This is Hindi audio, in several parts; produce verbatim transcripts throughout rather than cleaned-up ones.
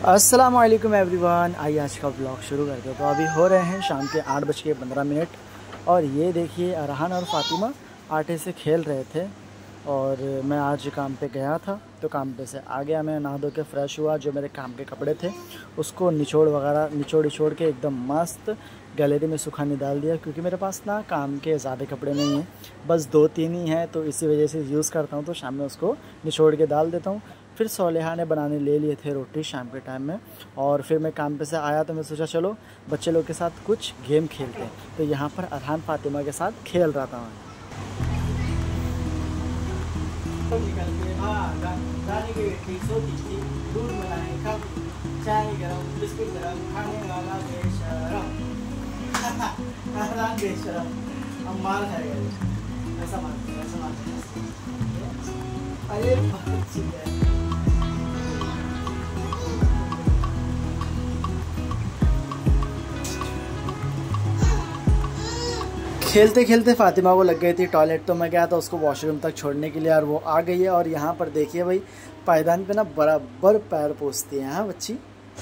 अस्सलाम वालेकुम एवरीवन। आइए आज का ब्लॉग शुरू करते हैं। तो अभी हो रहे हैं शाम के आठ बज के पंद्रह मिनट और ये देखिए अरहान और फातिमा आटे से खेल रहे थे और मैं आज काम पे गया था तो काम पे से आ गया। मैं नहा धो के फ्रेश हुआ, जो मेरे काम के कपड़े थे उसको निचोड़ वगैरह निचोड़ निचोड़ के एकदम मस्त गैलरी में सुखाने डाल दिया, क्योंकि मेरे पास ना काम के ज़्यादा कपड़े नहीं हैं, बस दो तीन ही हैं, तो इसी वजह से यूज़ करता हूँ। तो शाम में उसको निचोड़ के डाल देता हूँ। फिर सोलेहा ने बनाने ले लिए थे रोटी शाम के टाइम में, और फिर मैं काम पे से आया तो मैं सोचा चलो बच्चे लोग के साथ कुछ गेम खेलते हैं। तो यहाँ पर अरहान फातिमा के साथ खेल रहा था मैं। अरे खेलते खेलते फातिमा को लग गई थी टॉयलेट, तो मैं गया था उसको वॉशरूम तक छोड़ने के लिए और वो आ गई है। और यहाँ पर देखिए भाई पायदान पे ना बराबर पैर पोंछती है। हाँ बच्ची,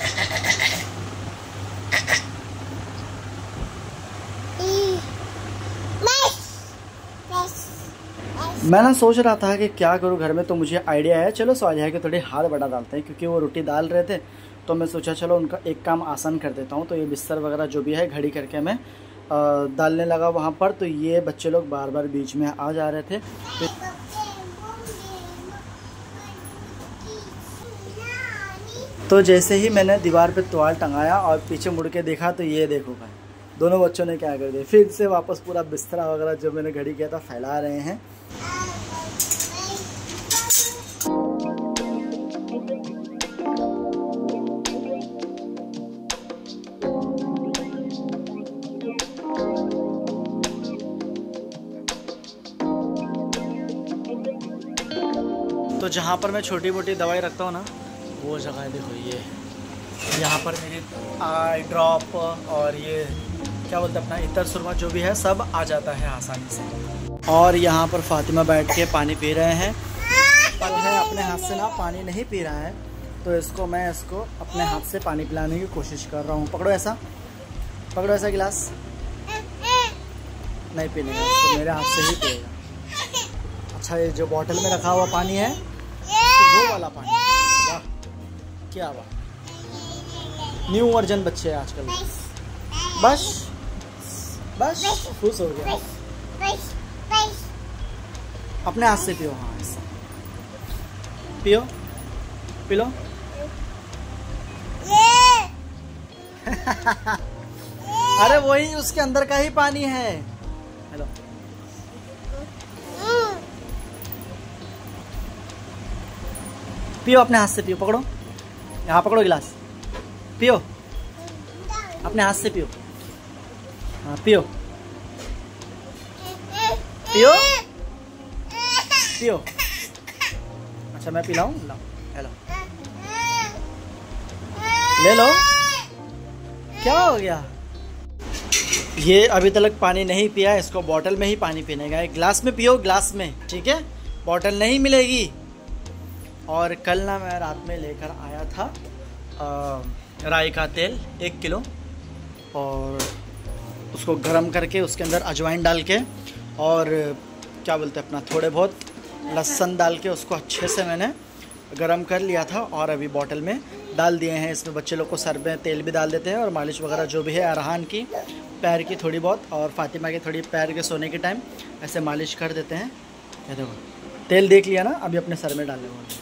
मैं ना सोच रहा था कि क्या करूँ घर में, तो मुझे आइडिया है चलो सोलेहा के थोड़े हाथ बढ़ा डालते हैं, क्योंकि वो रोटी डाल रहे थे। तो मैं सोचा चलो उनका एक काम आसान कर देता हूँ। तो ये बिस्तर वगैरह जो भी है घड़ी करके मैं डालने लगा वहाँ पर। तो ये बच्चे लोग बार बार बीच में आ जा रहे थे। तो जैसे ही मैंने दीवार पे तवाल टंगाया और पीछे मुड़ के देखा तो ये देखो भाई दोनों बच्चों ने क्या कर दिया, फिर से वापस पूरा बिस्तरा वगैरह जो मैंने घड़ी किया था फैला रहे हैं। तो जहाँ पर मैं छोटी मोटी दवाई रखता हूँ ना वो जगह देखो, ये यहाँ पर मेरी आई ड्रॉप और ये क्या बोलते हैं अपना इतर सुरमा जो भी है सब आ जाता है आसानी से। और यहाँ पर फातिमा बैठ के पानी पी रहे हैं, पर है अपने हाथ से ना पानी नहीं पी रहा है, तो इसको मैं इसको अपने हाथ से पानी पिलाने की कोशिश कर रहा हूँ। पकड़ो ऐसा, पकड़ो ऐसा गिलास, नहीं पीने का इसको, मेरे हाथ से ही पिएगा। अच्छा ये जो बोतल में रखा हुआ पानी है तो वो वाला पानी, वाह क्या बात, न्यू वर्जन बच्चे हैं आजकल। बस बस खुश हो गया, अपने हाथ से पियो। हाँ ऐसा पियो, पी लो। अरे वही उसके अंदर का ही पानी है। हेलो पियो, अपने हाथ से पियो, पकड़ो यहाँ, पकड़ो गिलास, पियो अपने हाथ से पियो। हाँ पियो पियो पियो। अच्छा मैं पिलाऊं, लाओ हेलो ले लो। क्या हो गया, ये अभी तक पानी नहीं पिया, इसको बोतल में ही पानी पीने का है। गिलास में पियो, गिलास में, ठीक है, बोतल नहीं मिलेगी। और कल ना मैं रात में लेकर आया था आ, राई का तेल एक किलो, और उसको गरम करके उसके अंदर अजवाइन डाल के और क्या बोलते हैं अपना थोड़े बहुत लहसुन डाल के उसको अच्छे से मैंने गरम कर लिया था और अभी बोतल में डाल दिए हैं। इसमें बच्चे लोग को सर में तेल भी डाल देते हैं और मालिश वगैरह जो भी है, अरहान की पैर की थोड़ी बहुत और फातिमा की थोड़ी पैर के सोने के टाइम ऐसे मालिश कर देते हैं। ये देखो तेल देख लिया ना, अभी अपने सर में डालने वाले।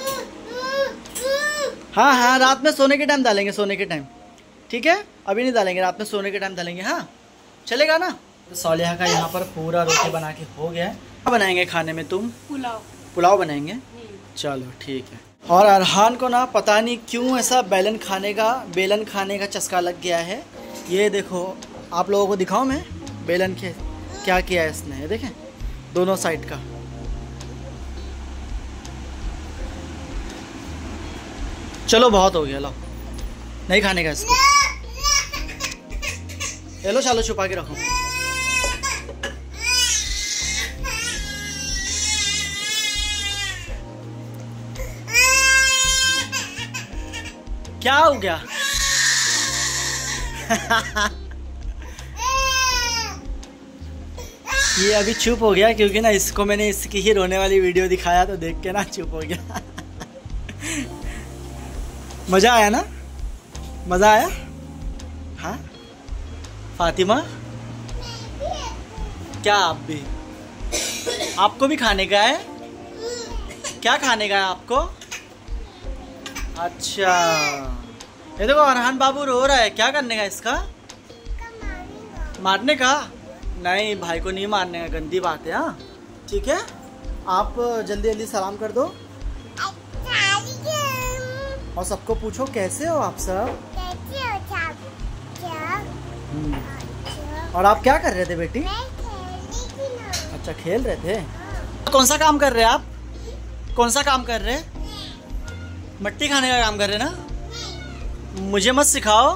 हाँ हाँ रात में सोने के टाइम डालेंगे, सोने के टाइम, ठीक है, अभी नहीं डालेंगे, रात में सोने के टाइम डालेंगे। हाँ चलेगा ना। तो सोलेहा का यहाँ पर पूरा रोटी बना के हो गया है। क्या बनाएंगे खाने में तुम? पुलाव। पुलाव बनाएंगे, चलो ठीक है। और अरहान को ना पता नहीं क्यों ऐसा बेलन खाने का बेलन खाने का चस्का लग गया है। ये देखो आप लोगों को दिखाऊं मैं बेलन के क्या किया है इसने, ये देखें दोनों साइड का। चलो बहुत हो गया, लो नहीं खाने का इसको, ये लो चलो छुपा के रखो। क्या हो गया? ये अभी चुप हो गया क्योंकि ना इसको मैंने इसकी ही रोने वाली वीडियो दिखाया तो देख के ना चुप हो गया। मजा आया ना? मजा आया? हाँ फातिमा, क्या आप भी, आपको भी खाने का है? क्या खाने का है आपको? अच्छा, ये देखो अरहान बाबू रो रहा है, क्या करने का इसका? मारने का? नहीं भाई को नहीं मारने का, गंदी बात है। हाँ ठीक है, आप जल्दी जल्दी सलाम कर दो और सबको पूछो कैसे हो आप सब। और आप क्या कर रहे थे बेटी? अच्छा खेल रहे थे। कौन सा काम कर रहे हैं आप? कौन सा काम कर रहे हैं? मट्टी खाने का काम कर रहे हैं ना? मुझे मत सिखाओ।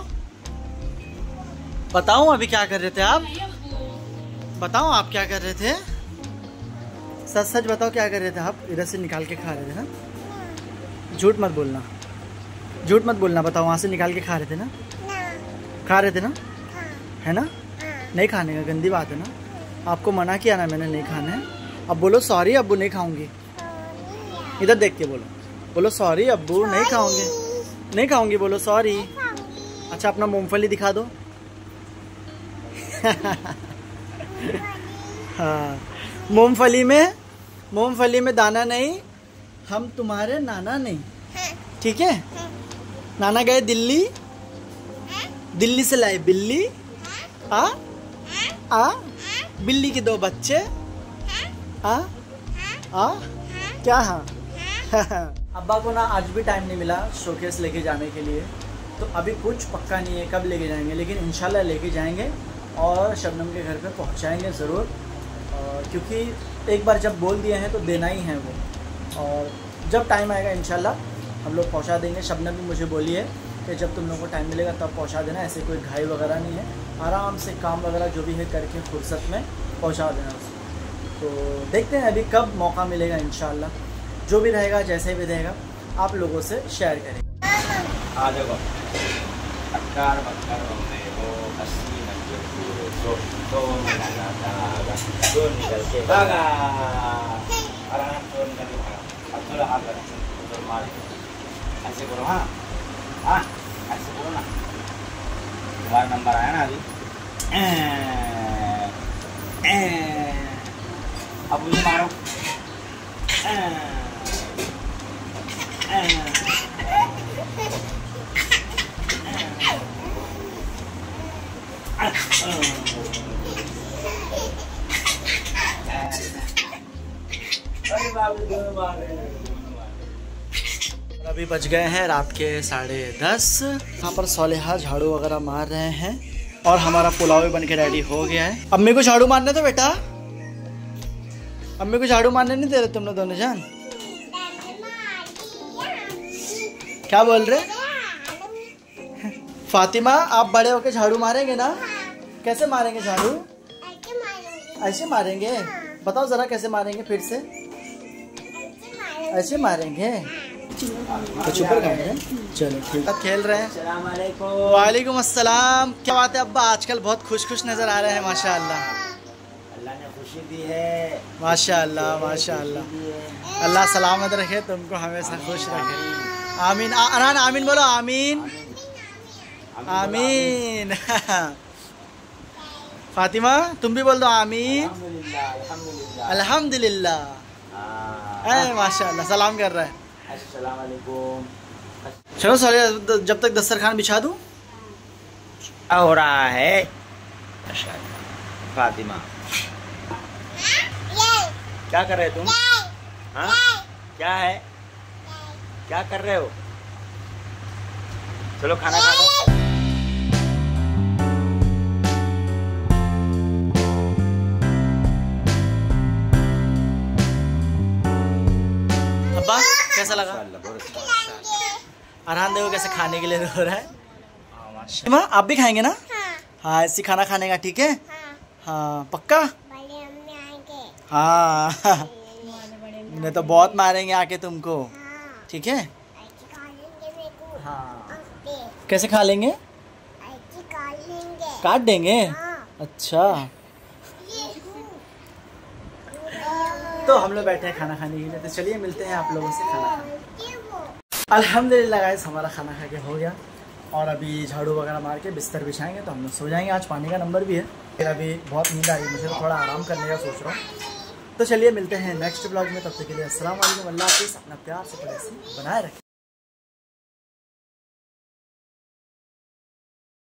बताओ अभी क्या कर रहे थे आप? बताओ आप क्या कर रहे थे? सच सच बताओ क्या कर रहे थे आप? इधर से निकाल के खा रहे थे ना? झूठ मत बोलना, झूठ मत बोलना। बताओ वहाँ से निकाल के खा रहे थे ना? खा रहे थे ना? है ना? नहीं खाने का, गंदी बात है ना। आपको मना किया ना मैंने नहीं खाना है। अब बोलो सॉरी अब्बू नहीं खाऊंगी। इधर देख के बोलो, बोलो सॉरी अब्बू नहीं खाऊंगी, नहीं खाऊंगी, बोलो सॉरी। अच्छा अपना मूंगफली दिखा दो। हाँ मूंगफली में, मूंगफली में दाना नहीं, हम तुम्हारे नाना नहीं, ठीक है? नाना गए दिल्ली, दिल्ली से लाए बिल्ली। आ आ बिल्ली के दो बच्चे। आ आ क्या? हाँ अब्बा को ना आज भी टाइम नहीं मिला शोकेस लेके जाने के लिए, तो अभी कुछ पक्का नहीं है कब लेके जाएंगे, लेकिन इंशाल्लाह लेके जाएंगे और शबनम के घर पे पहुंचाएंगे ज़रूर, क्योंकि एक बार जब बोल दिए हैं तो देना ही है वो। और जब टाइम आएगा इंशाल्लाह हम लोग पहुंचा देंगे। शबनम भी मुझे बोली है कि जब तुम लोगों को टाइम मिलेगा तब पहुंचा देना, ऐसे कोई घाई वगैरह नहीं है, आराम से काम वगैरह जो भी है करके फुर्सत में पहुंचा देना उसको। तो देखते हैं अभी कब मौका मिलेगा, इंशाल्लाह जो भी रहेगा जैसे भी रहेगा आप लोगों से शेयर करेंगे। आ जाओ अक्कार बक्कर बम्बे वो अस्सी नब्बे दो दो निकल दो निकल के भागा, आराम से निकल के भागा। अब थोड़ा हाथ लगा तो मार ऐसे करो। हाँ हाँ ऐसे करो ना, तुम्हारा नंबर आया ना अभी। अब मुझे मारो। अभी बज गए हैं रात के साढ़े दस। यहाँ पर सोलेहा झाड़ू वगैरह मार रहे हैं और हमारा पुलाव भी बन के रेडी हो गया है। अम्मी को झाड़ू मारने दो बेटा, अम्मी को झाड़ू मारने नहीं दे रहे तुम लोग दोनों जान। क्या बोल रहे? फातिमा आप बड़े होके झाड़ू मारेंगे ना? कैसे मारेंगे झाड़ू? ऐसे मारेंगे? बताओ जरा कैसे मारेंगे फिर से। ऐसे मारेंगे तो चुप कर गए। चलो ठीक है, खेल रहे हैं। वालेकुम अस्सलाम। क्या बात है अब्बा, आजकल बहुत खुश खुश नजर आ रहे हैं माशाअल्लाह। अल्लाह ने खुशी दी है माशाअल्लाह माशाअल्लाह। अल्लाह सलामत रखे तुमको, हमेशा खुश रखे। आमीन। अरहान आमीन बोलो। आमीन आमीन। फातिमा तुम भी बोल दो आमीन। अल्हम्दुलिल्लाह। माशाअल्लाह सलाम कर रहा है। अस्सलाम वालेकुम। चलो साले जब तक दस्तरखान बिछा दूं। क्या हो रहा है फातिमा? क्या कर रहे तुम? हाँ क्या है, क्या कर रहे हो? चलो खाना खा लो। अब्बा कैसा लगा? अरहान देखो कैसे खाने के लिए रो रहा है। माँ आप भी खाएंगे ना? हाँ ऐसी खाना खाने का, ठीक है? हाँ पक्का? हाँ नहीं तो बहुत मारेंगे आके तुमको, ठीक है? हाँ कैसे खा लेंगे? काट लेंगे। काट देंगे? हाँ। अच्छा, तो हम लोग बैठे हैं खाना खाने के लिए, तो चलिए मिलते हैं आप लोगों से खाना खाने। अल्हम्दुलिल्लाह गाइस, हमारा खाना खा के हो गया और अभी झाड़ू वगैरह मार के बिस्तर बिछाएंगे तो हम लोग सो जाएंगे। आज पानी का नंबर भी है, फिर अभी बहुत नींद आ रही है मुझे, तो थोड़ा आराम करने का सोच रहा हूँ। तो चलिए मिलते हैं नेक्स्ट ब्लॉग में, तब तक के लिए अस्सलाम वालेकुम, अल्लाह हाफिज़। अपना प्यार से बनाए रखें।